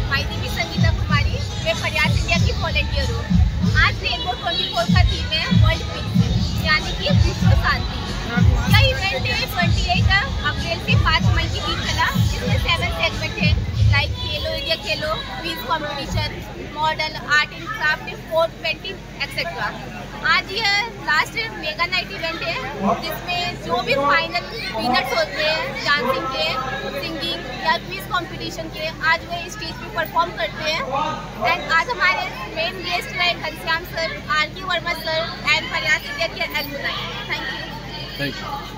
My name is Sangeeta Kumari. मैं Prayas India की volunteer हूँ। आज रेनबो 24 का थीम है वर्ल्ड पीस, यानी कि विश्व शांति। यह इवेंट है 28 अप्रैल से 5 मई के बीच चला, जिसमें 7 सेगमेंट है like Khelo India Khelo, quiz competition, model, art and craft, sport, painting etcetera. आज यह लास्ट मेगा नाइट इवेंट है, जिसमें जो भी फाइनल विनर्स होते हैं डांसिंग के, सिंगिंग या क्विज कंपटीशन के, आज वो स्टेज पे परफॉर्म करते हैं। एंड आज हमारे मेन गेस्ट रहे Ghanshyam sir, R K Verma sir and Prayas India के एलुमनाई। Thank you.